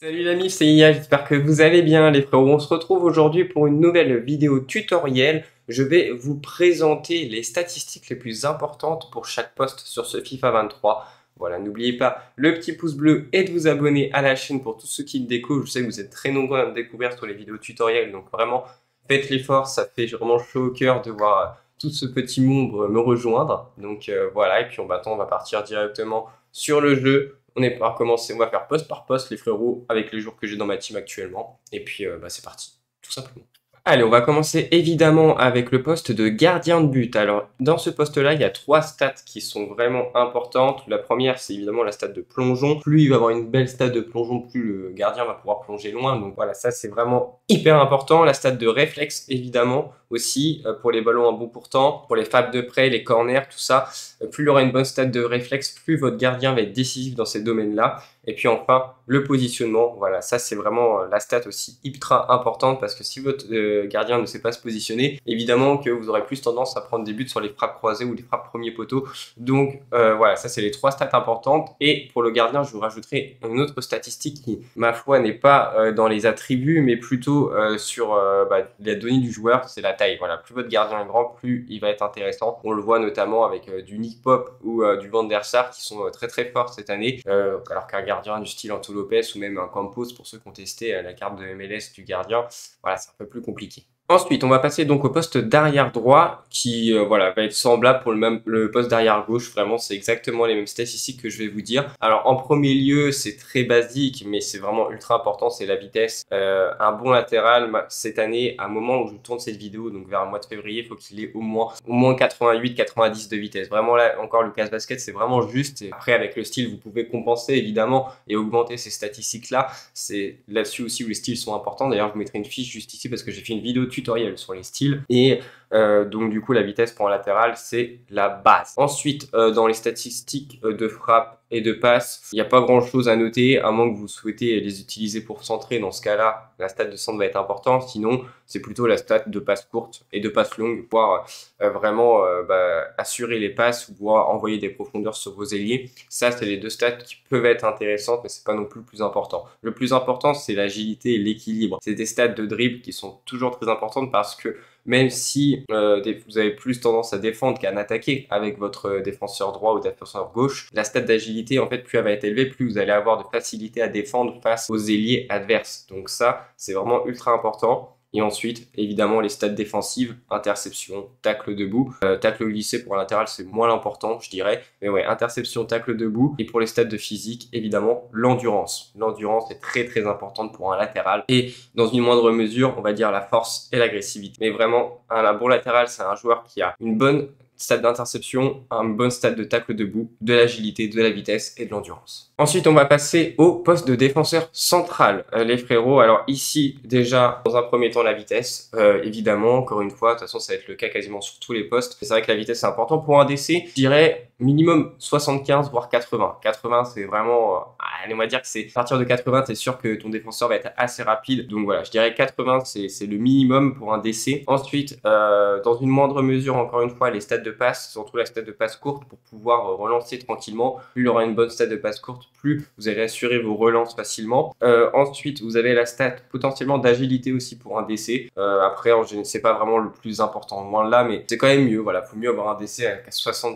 Salut l'ami, c'est Ia, j'espère que vous allez bien les frérots. On se retrouve aujourd'hui pour une nouvelle vidéo tutoriel. Je vais vous présenter les statistiques les plus importantes pour chaque poste sur ce FIFA 23. Voilà, n'oubliez pas le petit pouce bleu et de vous abonner à la chaîne pour tous ceux qui me découvrent. Je sais que vous êtes très nombreux à me découvrir sur les vidéos tutoriels, donc vraiment faites l'effort, ça fait vraiment chaud au cœur de voir tout ce petit monde me rejoindre. Donc voilà, et puis on va partir directement sur le jeu. On est pas commencer, on va faire poste par poste les frérots avec les joueurs que j'ai dans ma team actuellement. Et puis c'est parti, tout simplement. Allez, on va commencer évidemment avec le poste de gardien de but. Alors, dans ce poste-là, il y a 3 stats qui sont vraiment importantes. La première, c'est évidemment la stat de plongeon. Plus il va avoir une belle stat de plongeon, plus le gardien va pouvoir plonger loin. Donc voilà, ça c'est vraiment hyper important. La stat de réflexe, évidemment, aussi, pour les ballons en bout portant, pour les frappes de près, les corners, tout ça. Plus il aura une bonne stat de réflexe, plus votre gardien va être décisif dans ces domaines-là. Et puis enfin, le positionnement, voilà, ça c'est vraiment la stat aussi ultra importante parce que si votre gardien ne sait pas se positionner, évidemment que vous aurez plus tendance à prendre des buts sur les frappes croisées ou les frappes premier poteau. Donc voilà, ça c'est les 3 stats importantes. Et pour le gardien, je vous rajouterai une autre statistique qui, ma foi, n'est pas dans les attributs, mais plutôt sur la donnée du joueur, c'est la taille. Voilà, plus votre gardien est grand, plus il va être intéressant. On le voit notamment avec du Nick Pop ou du Van der Sar qui sont très très forts cette année, alors qu'un gardien du style Anto Lopez ou même un Campos, pour ceux qui ont testé la carte de MLS du gardien, voilà, c'est un peu plus compliqué. Ensuite, on va passer donc au poste d'arrière droit qui voilà, va être semblable pour le poste d'arrière gauche. Vraiment, c'est exactement les mêmes statistiques que je vais vous dire. Alors, en premier lieu, c'est très basique, mais c'est vraiment ultra important, c'est la vitesse. Un bon latéral, cette année, à un moment où je tourne cette vidéo, donc vers le mois de février, il faut qu'il ait au moins 88-90 de vitesse. Vraiment, là, encore, Lucas Basket, c'est vraiment juste. Et après, avec le style, vous pouvez compenser, évidemment, et augmenter ces statistiques-là. C'est là-dessus aussi où les styles sont importants. D'ailleurs, je vous mettrai une fiche juste ici parce que j'ai fait une vidéo tutoriel sur les styles et donc du coup la vitesse pour un latéral c'est la base. Ensuite dans les statistiques de frappe et de passe, il n'y a pas grand chose à noter à moins que vous souhaitez les utiliser pour centrer. Dans ce cas là la stat de centre va être importante, sinon c'est plutôt la stat de passe courte et de passe longue, pouvoir vraiment assurer les passes ou pouvoir envoyer des profondeurs sur vos ailiers. Ça c'est les 2 stats qui peuvent être intéressantes, mais c'est pas non plus le plus important. Le plus important c'est l'agilité et l'équilibre. C'est des stats de dribble qui sont toujours très importantes parce que même si vous avez plus tendance à défendre qu'à attaquer avec votre défenseur droit ou défenseur gauche, la stat d'agilité, en fait, plus elle va être élevée, plus vous allez avoir de facilité à défendre face aux ailiers adverses. Donc ça, c'est vraiment ultra important. Et ensuite, évidemment, les stats défensives, interception, tacle debout. Tacle glissé pour un latéral, c'est moins l'important, je dirais. Mais ouais, interception, tacle debout. Et pour les stats de physique, évidemment, l'endurance. L'endurance est très très importante pour un latéral. Et dans une moindre mesure, on va dire la force et l'agressivité. Mais vraiment, un bon latéral, c'est un joueur qui a une bonne stade d'interception, un bon stade de tacle debout, de l'agilité, de la vitesse et de l'endurance. Ensuite, on va passer au poste de défenseur central, les frérots. Alors ici, déjà, dans un premier temps, la vitesse, évidemment, encore une fois, de toute façon, ça va être le cas quasiment sur tous les postes. C'est vrai que la vitesse, c'est important pour un DC. Je dirais minimum 75, voire 80. 80, c'est vraiment... allez, on va dire que c'est à partir de 80, c'est sûr que ton défenseur va être assez rapide. Donc voilà, je dirais 80, c'est le minimum pour un DC. Ensuite, dans une moindre mesure, encore une fois, les stats de passe, surtout la stat de passe courte pour pouvoir relancer tranquillement. Plus il aura une bonne stat de passe courte, plus vous allez assurer vos relances facilement. Ensuite, vous avez la stat potentiellement d'agilité aussi pour un DC. Après, c'est pas vraiment le plus important, loin de là, mais c'est quand même mieux. Voilà, faut mieux avoir un DC à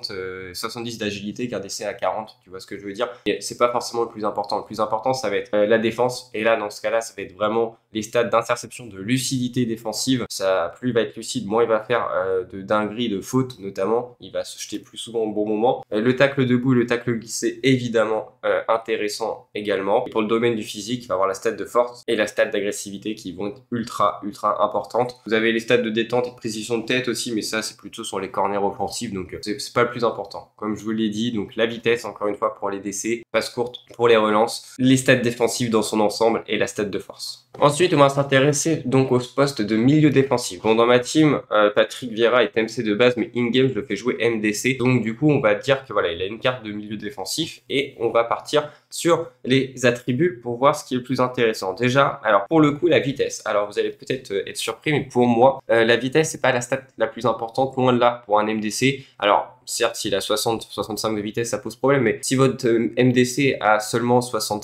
70 d'agilité qu'un DC à 40, tu vois ce que je veux dire. Et c'est pas forcément le plus important. Le plus important, ça va être la défense. Et là, dans ce cas-là, ça va être vraiment les stats d'interception, de lucidité défensive. Ça, plus il va être lucide, moins il va faire de dingueries, de fautes notamment. Il va se jeter plus souvent au bon moment. Le tacle debout, le tacle glissé, évidemment intéressant également. Et pour le domaine du physique, il va avoir la stat de force et la stat d'agressivité qui vont être ultra importantes. Vous avez les stats de détente et de précision de tête aussi, mais ça c'est plutôt sur les corners offensifs, donc c'est pas le plus important. Comme je vous l'ai dit, donc la vitesse encore une fois pour les DC, passe courte pour les relances, les stats défensives dans son ensemble et la stat de force. Ensuite, on va s'intéresser donc au poste de milieu défensif. Bon, dans ma team, Patrick Vieira est MC de base, mais in-game, je le fais jouer MDC. Donc, du coup, on va dire que voilà, il a une carte de milieu défensif et on va partir sur les attributs pour voir ce qui est le plus intéressant. Déjà, alors pour le coup, la vitesse. Alors, vous allez peut-être être surpris, mais pour moi, la vitesse, c'est pas la stat la plus importante, loin de là, pour un MDC. Alors, certes, s'il a 60-65 de vitesse, ça pose problème, mais si votre MDC a seulement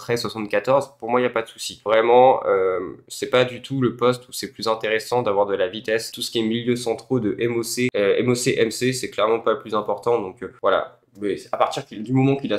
73-74, pour moi, il n'y a pas de souci. Vraiment, c'est pas du tout le poste où c'est plus intéressant d'avoir de la vitesse. Tout ce qui est milieu centraux de MOC, MC, c'est clairement pas le plus important, donc voilà. Mais à partir du moment qu'il a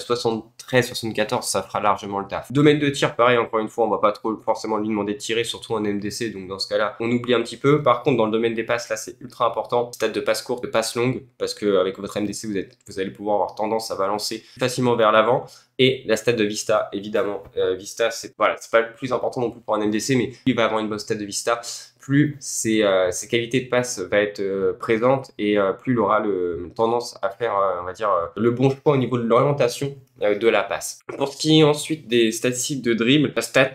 73-74, ça fera largement le taf. Domaine de tir, pareil, encore une fois, on va pas trop forcément lui demander de tirer, surtout en MDC, donc dans ce cas-là, on oublie un petit peu. Par contre, dans le domaine des passes, là, c'est ultra important. Stade de passe courte, de passe longue, parce que avec votre MDC, vous allez pouvoir avoir tendance à balancer facilement vers l'avant. Et la stat de Vista, évidemment. Vista, c'est pas le plus important non plus pour un MDC, mais plus il va avoir une bonne stat de Vista, plus ses qualités de passe va être présente et plus il aura tendance à faire, on va dire, le bon choix au niveau de l'orientation de la passe. Pour ce qui est ensuite des statistiques de dribble, la stat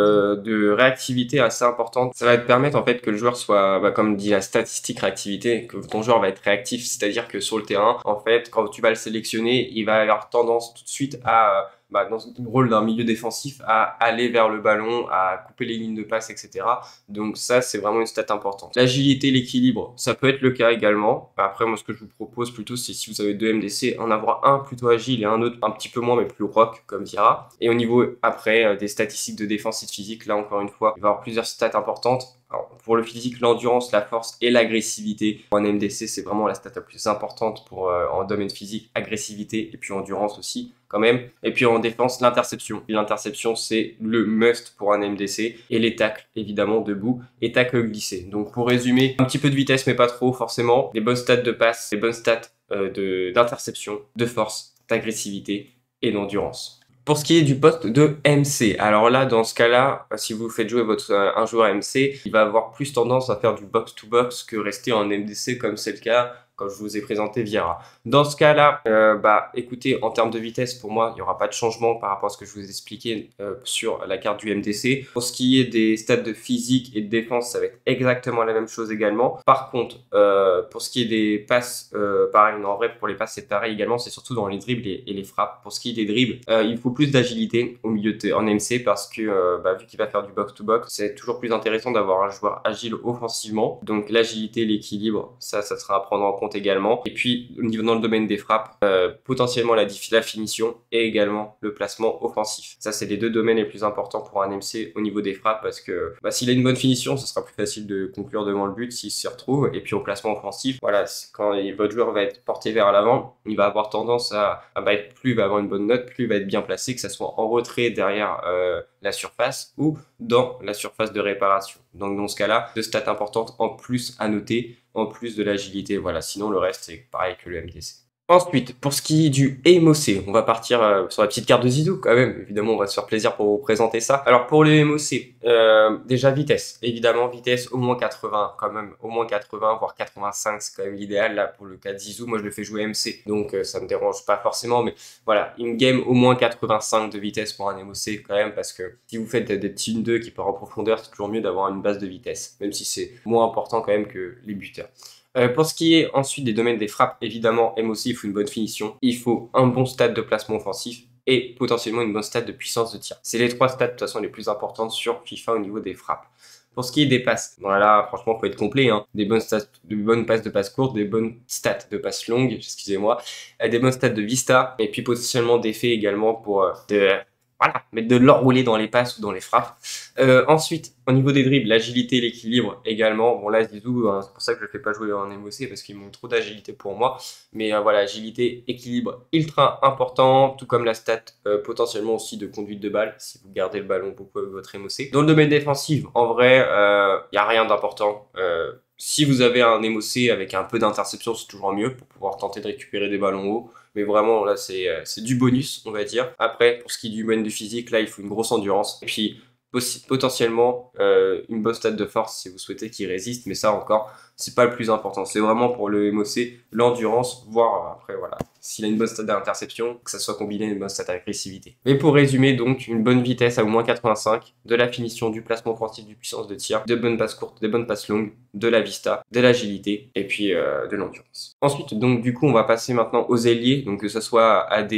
de réactivité assez importante, ça va te permettre en fait que le joueur soit, comme dit la statistique réactivité, que ton joueur va être réactif, c'est-à-dire que sur le terrain, en fait, quand tu vas le sélectionner, il va avoir tendance tout de suite à dans le rôle d'un milieu défensif, à aller vers le ballon, à couper les lignes de passe, etc. Donc ça, c'est vraiment une stat importante. L'agilité, l'équilibre, ça peut être le cas également. Après, moi, ce que je vous propose plutôt, c'est si vous avez deux MDC, en avoir un plutôt agile et un autre un petit peu moins, mais plus rock, comme dira. Et au niveau, après, des statistiques de défense et de physique, là, encore une fois, il va y avoir plusieurs stats importantes. Alors, pour le physique, l'endurance, la force et l'agressivité. Pour un MDC, c'est vraiment la stat la plus importante pour en domaine physique, agressivité et puis endurance aussi, quand même. Et puis en défense, l'interception. L'interception, c'est le must pour un MDC. Et les tacles, évidemment, debout et tacles glissés. Donc pour résumer, un petit peu de vitesse, mais pas trop forcément. Des bonnes stats de passe, des bonnes stats d'interception, de force, d'agressivité et d'endurance. Pour ce qui est du poste de MC, alors là, dans ce cas-là, si vous faites jouer un joueur MC, il va avoir plus tendance à faire du box-to-box que rester en MDC comme c'est le cas quand je vous ai présenté Vieira. Dans ce cas-là, écoutez, en termes de vitesse, pour moi, il n'y aura pas de changement par rapport à ce que je vous ai expliqué sur la carte du MDC. Pour ce qui est des stats de physique et de défense, ça va être exactement la même chose également. Par contre, pour ce qui est des passes, pareil, en vrai, pour les passes, c'est pareil également, c'est surtout dans les dribbles et les frappes. Pour ce qui est des dribbles, il faut plus d'agilité au milieu en MC parce que vu qu'il va faire du box-to-box, c'est toujours plus intéressant d'avoir un joueur agile offensivement. Donc l'agilité, l'équilibre, ça sera à prendre en compte également. Et puis au niveau dans le domaine des frappes, potentiellement la finition et également le placement offensif. Ça, c'est les deux domaines les plus importants pour un MC au niveau des frappes parce que s'il a une bonne finition, ce sera plus facile de conclure devant le but s'il s'y retrouve. Et puis au placement offensif, voilà, quand votre joueur va être porté vers l'avant, il va avoir tendance à être plus, il va avoir une bonne note, plus il va être bien placé, que ça soit en retrait derrière la surface ou dans la surface de réparation. Donc dans ce cas-là, deux stats importantes en plus à noter, en plus de l'agilité. Voilà, sinon le reste c'est pareil que le MDC. Ensuite, pour ce qui est du MOC, on va partir sur la petite carte de Zizou quand même. Évidemment, on va se faire plaisir pour vous présenter ça. Alors pour le MOC, déjà vitesse. Évidemment, vitesse au moins 80, quand même. Au moins 80, voire 85, c'est quand même l'idéal. Là, pour le cas de Zizou, moi je le fais jouer MC. Donc ça me dérange pas forcément. Mais voilà, in-game, au moins 85 de vitesse pour un MOC quand même. Parce que si vous faites des petits 1-2 qui partent en profondeur, c'est toujours mieux d'avoir une base de vitesse. Même si c'est moins important quand même que les buteurs. Pour ce qui est ensuite des domaines des frappes, évidemment, MOC, il faut une bonne finition, il faut un bon stade de placement offensif et potentiellement une bonne stat de puissance de tir. C'est les trois stats de toute façon les plus importantes sur FIFA au niveau des frappes. Pour ce qui est des passes, voilà, franchement, il faut être complet, hein. Des bonnes stats, de bonnes passes de passe courtes, des bonnes stats de passe longues, excusez-moi, des bonnes stats de vista et puis potentiellement d'effets également pour mettre de l'enroulé dans les passes ou dans les frappes. Ensuite, au niveau des dribbles, l'agilité, l'équilibre également. Bon là, Zizou, c'est pour ça que je ne le fais pas jouer en MOC parce qu'il manque trop d'agilité pour moi. Mais voilà, agilité, équilibre, ultra important, tout comme la stat potentiellement aussi de conduite de balle, si vous gardez le ballon beaucoup avec votre MOC. Dans le domaine défensif, en vrai, il n'y a rien d'important. Si vous avez un MOC avec un peu d'interception, c'est toujours mieux pour pouvoir tenter de récupérer des ballons hauts. Mais vraiment, là, c'est du bonus, on va dire. Après, pour ce qui est du domaine du physique, là, il faut une grosse endurance. Et puis, potentiellement, une bonne stat de force si vous souhaitez qu'il résiste. Mais ça, encore, c'est pas le plus important. C'est vraiment pour le MOC, l'endurance, voire après, voilà. S'il a une bonne stat d'interception, que ça soit combiné à une bonne stat d'agressivité. Mais pour résumer, donc, une bonne vitesse à au moins 85, de la finition, du placement offensif, du puissance de tir, de bonnes passes courtes, des bonnes passes longues, de la vista, de l'agilité et puis de l'endurance. Ensuite, donc, du coup, on va passer maintenant aux ailiers, donc que ce soit AD,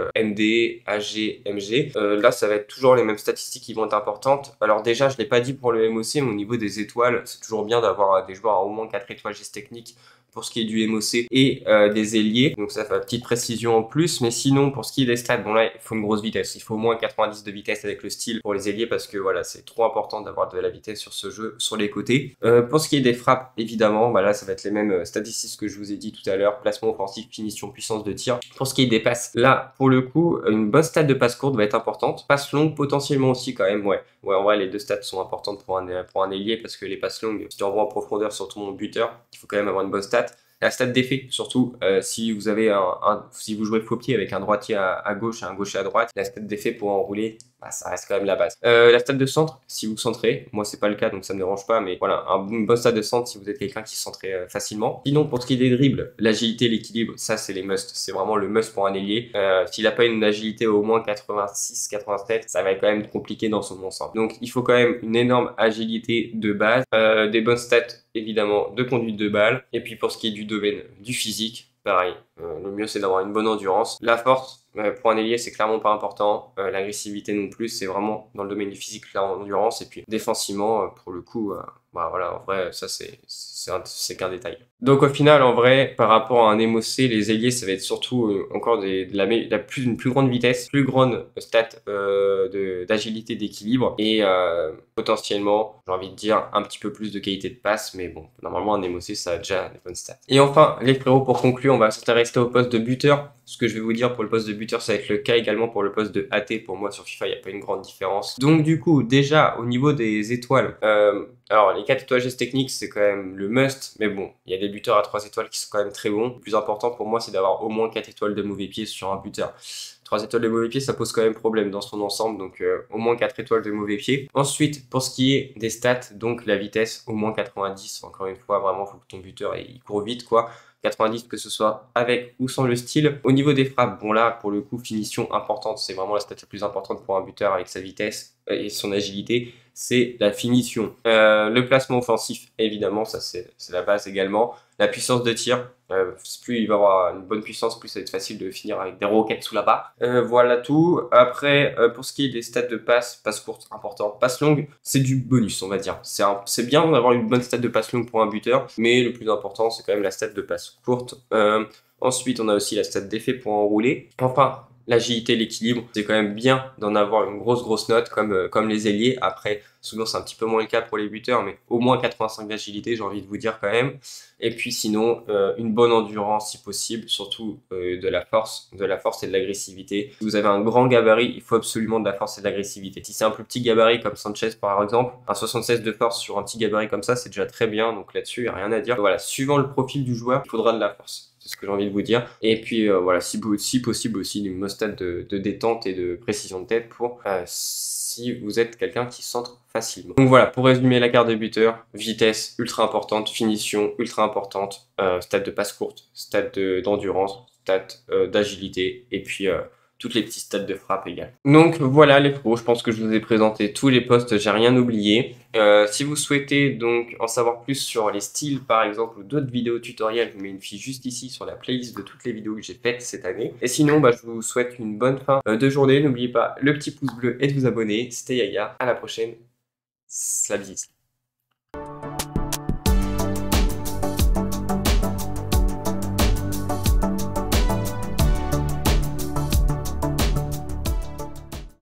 MD, AG, MG. Là, ça va être toujours les mêmes statistiques qui vont être importantes. Alors déjà, je ne l'ai pas dit pour le MOC, mais au niveau des étoiles, c'est toujours bien d'avoir des joueurs à au moins 4 étoiles geste technique pour ce qui est du MOC et des ailiers. Donc ça fait une petite précision en plus. Mais sinon, pour ce qui est des stats, bon là, il faut une grosse vitesse. Il faut au moins 90 de vitesse avec le style pour les ailiers parce que voilà, c'est trop important d'avoir de la vitesse sur ce jeu, sur les côtés. Pour ce qui est des frappes, évidemment, bah là, ça va être les mêmes statistiques que je vous ai dit tout à l'heure. Placement offensif, finition, puissance de tir. Pour ce qui est des passes, là, pour le coup, une bonne stat de passe courte va être importante. Passe longue, potentiellement aussi quand même, ouais. Ouais, en vrai, les deux stats sont importantes pour un ailier parce que les passes longues, si tu envoies en profondeur sur ton buteur, il faut quand même avoir une bonne stat. La stat d'effet, surtout si vous avez si vous jouez faux pied avec un droitier à gauche et un gaucher à droite, la stat d'effet pour enrouler, bah, ça reste quand même la base. La stat de centre, si vous centrez, moi c'est pas le cas donc ça me dérange pas, mais voilà, une bonne stat de centre si vous êtes quelqu'un qui centrait facilement. Sinon, pour ce qui est des dribbles, l'agilité, l'équilibre, ça c'est les musts, c'est vraiment le must pour un ailier. S'il a pas une agilité au moins 86, 87, ça va être quand même compliqué dans son ensemble. Donc il faut quand même une énorme agilité de base, des bonnes stats évidemment de conduite de balle, et puis pour ce qui est du domaine du physique, pareil, le mieux c'est d'avoir une bonne endurance. La force, pour un ailier c'est clairement pas important, l'agressivité non plus, c'est vraiment dans le domaine du physique, l'endurance, et puis défensivement, pour le coup, bah voilà, en vrai, ça c'est qu'un détail. Donc au final, en vrai, par rapport à un MOC, les ailiers, ça va être surtout encore une plus grande vitesse, plus grande stat d'agilité, d'équilibre, et potentiellement, j'ai envie de dire, un petit peu plus de qualité de passe, mais bon, normalement un MOC, ça a déjà des bonnes stats. Et enfin, les frérots, pour conclure, on va s'intéresser au poste de buteur. Ce que je vais vous dire pour le poste de buteur, ça va être le cas également pour le poste de AT. Pour moi, sur FIFA, il n'y a pas une grande différence. Donc du coup, déjà, au niveau des étoiles, alors les 4 étoiles gestes techniques, c'est quand même le must, mais bon, il y a des buteurs à 3 étoiles qui sont quand même très bons. Le plus important pour moi, c'est d'avoir au moins 4 étoiles de mauvais pied sur un buteur. 3 étoiles de mauvais pied, ça pose quand même problème dans son ensemble, donc au moins 4 étoiles de mauvais pied. Ensuite, pour ce qui est des stats, donc la vitesse, au moins 90, encore une fois, vraiment, il faut que ton buteur il court vite, quoi. 90, que ce soit avec ou sans le style. Au niveau des frappes, bon là, pour le coup, finition importante, c'est vraiment la stat la plus importante pour un buteur avec sa vitesse et son agilité, c'est la finition. Le placement offensif, évidemment, ça c'est la base également. La puissance de tir, plus il va avoir une bonne puissance, plus ça va être facile de finir avec des roquettes sous la barre. Voilà tout. Après, pour ce qui est des stats de passe courte, important. Passe longue, c'est du bonus, on va dire. C'est bien d'avoir une bonne stat de passe longue pour un buteur, mais le plus important, c'est quand même la stat de passe courte. Ensuite, on a aussi la stat d'effet pour enrouler. Enfin, l'agilité, l'équilibre, c'est quand même bien d'en avoir une grosse note comme les ailiers. Après, souvent c'est un petit peu moins le cas pour les buteurs, mais au moins 85 d'agilité, j'ai envie de vous dire quand même. Et puis sinon, une bonne endurance si possible, surtout de la force et de l'agressivité. Si vous avez un grand gabarit, il faut absolument de la force et de l'agressivité. Si c'est un plus petit gabarit comme Sanchez par exemple, un 76 de force sur un petit gabarit comme ça, c'est déjà très bien. Donc là-dessus, il n'y a rien à dire. Voilà, suivant le profil du joueur, il faudra de la force. C'est ce que j'ai envie de vous dire. Et puis voilà, si possible aussi, une stat de détente et de précision de tête pour si vous êtes quelqu'un qui centre facilement. Donc voilà, pour résumer la carte de buteur, vitesse ultra importante, finition ultra importante, stat de passe courte, stat d'endurance, stat d'agilité, et puis toutes les petites stats de frappe égales. Donc voilà les pros, je pense que je vous ai présenté tous les postes, j'ai rien oublié. Si vous souhaitez donc en savoir plus sur les styles par exemple ou d'autres vidéos tutoriels, je vous mets une fiche juste ici sur la playlist de toutes les vidéos que j'ai faites cette année. Et sinon, bah, je vous souhaite une bonne fin de journée. N'oubliez pas le petit pouce bleu et de vous abonner. C'était Yaya, à la prochaine. Slavis.